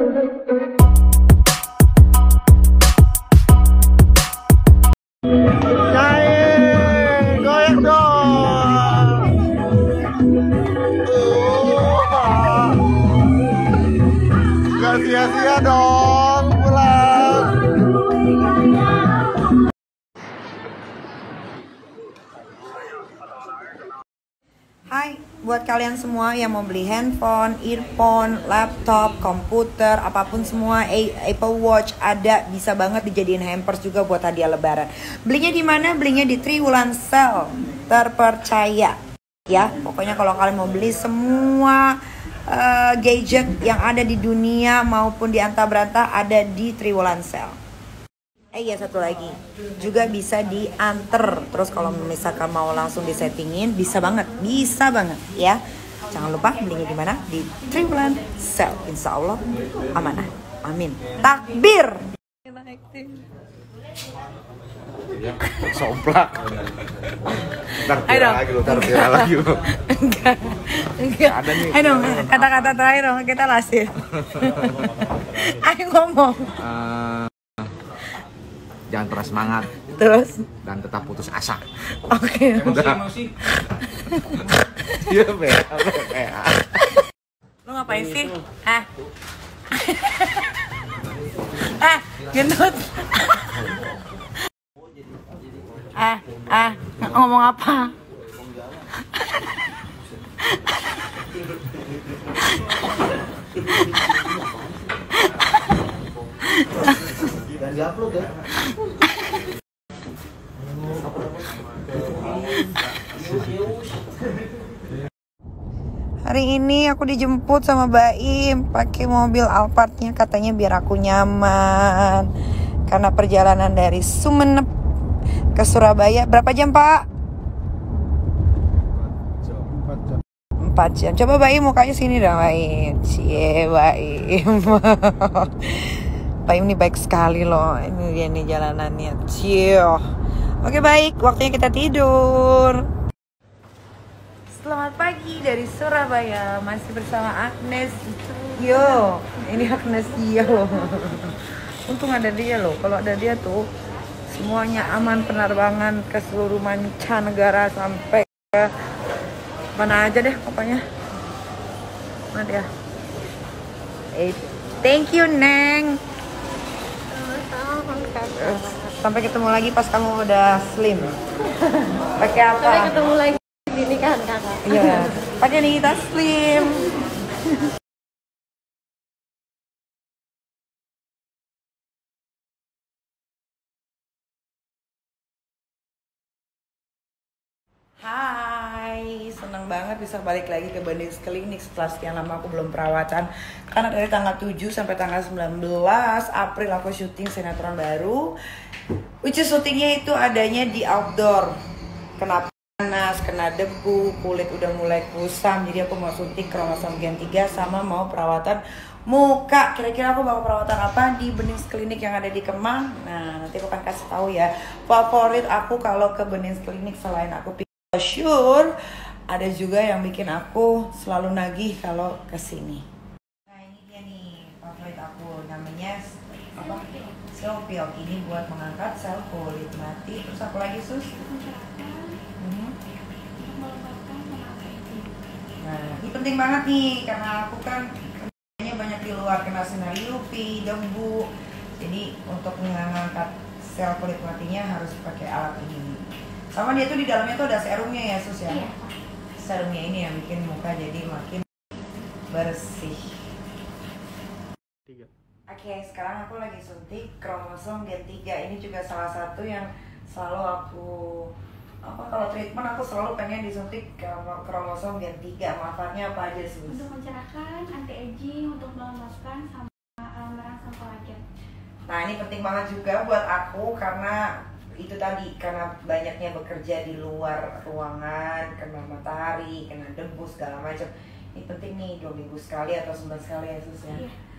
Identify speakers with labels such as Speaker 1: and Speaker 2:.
Speaker 1: Goyang dong. Gak sia-sia dong pulang.
Speaker 2: Hai, buat kalian semua yang mau beli handphone, earphone, laptop, komputer, apapun semua, Apple Watch ada, bisa banget dijadiin hampers juga buat hadiah lebaran. Belinya di mana? Belinya di Triwulan Sale, terpercaya. Ya, pokoknya kalau kalian mau beli semua gadget yang ada di dunia maupun di antah berantah ada di Triwulan Sale. Iya, satu lagi juga bisa diantar. Terus kalau misalkan mau langsung disettingin bisa banget ya. Jangan lupa belinya di mana? Di Triwulan Sale. Insya Allah amanah. Amin. Takbir.
Speaker 1: Ya, somplak.
Speaker 2: Ayo
Speaker 1: Ntar viral lagi lo.
Speaker 2: Enggak.
Speaker 1: Ada nih.
Speaker 2: Ayo dong, kata-kata terakhir dong, kita lasih. Ayo ngomong.
Speaker 1: Jangan pernah semangat.
Speaker 2: Terus
Speaker 1: Dan tetap putus asa.
Speaker 2: oke.
Speaker 3: Emosi.
Speaker 1: Iya, Be.
Speaker 2: Lu ngapain sih? Gendut. Ngomong apa?
Speaker 1: Dan di-upload ya.
Speaker 2: Hari ini aku dijemput sama Baim pakai mobil Alphardnya, katanya biar aku nyaman. Karena perjalanan dari Sumeneb ke Surabaya berapa jam, Pak? 4 jam. Coba Baim mukanya sini dong, Baim. Cie, Baim. Baim ini baik sekali loh. Ini dia nih jalanannya. Cie. Oke, baik, waktunya kita tidur. Selamat pagi dari Surabaya. Masih bersama Agnes. Yo, ini Agnes dia loh. Untung ada dia loh. Kalau ada dia tuh semuanya aman, penerbangan ke seluruh mancanegara sampai ke mana aja deh pokoknya. Mana dia? Thank you, Neng. Sampai ketemu lagi pas kamu udah slim. Pakai apa?
Speaker 4: Sampai ketemu lagi di nikahan kakak.
Speaker 2: Iya, pakai nih tas slim. Hai, senang banget bisa balik lagi ke Bandings Klinik setelah sekian lama aku belum perawatan. Karena dari tanggal 7 sampai tanggal 19 April aku syuting sinetron baru. Which is syutingnya itu adanya di outdoor. Kena panas, kena debu, kulit udah mulai kusam. Jadi aku mau syuting kromosom gen 3 sama mau perawatan muka. Kira-kira aku bakal perawatan apa di Bandings Klinik yang ada di Kemang. Nah, nanti aku akan kasih tahu ya. Favorit aku kalau ke Bandings Klinik selain aku sure, ada juga yang bikin aku selalu nagih kalau kesini. Nah, ini dia nih favorit aku, namanya apa? Selpiok. Ini buat mengangkat sel kulit mati. Terus apa lagi, Sus? Nah, ini penting banget nih karena aku kan kerjanya banyak di luar, kena sinar UV, debu. Jadi untuk mengangkat sel kulit matinya harus pakai alat ini. Sama dia tuh di dalamnya tuh ada serumnya ya, Sus ya? Iya. Serumnya ini yang bikin muka jadi makin bersih. Oke, sekarang aku lagi suntik kromosom gen 3. Ini juga salah satu yang selalu aku kalau treatment aku selalu pengen disuntik kromosom gen 3. Manfaatnya apa aja, Sus?
Speaker 4: Untuk mencerahkan, anti aging, untuk melembabkan, sama merangsang kolagen.
Speaker 2: Nah, ini penting banget juga buat aku karena itu tadi, karena banyaknya bekerja di luar ruangan, kena matahari, kena debu segala macam. Ini penting nih 2 minggu sekali atau sebulan sekali ya, Sus ya.
Speaker 4: Iya.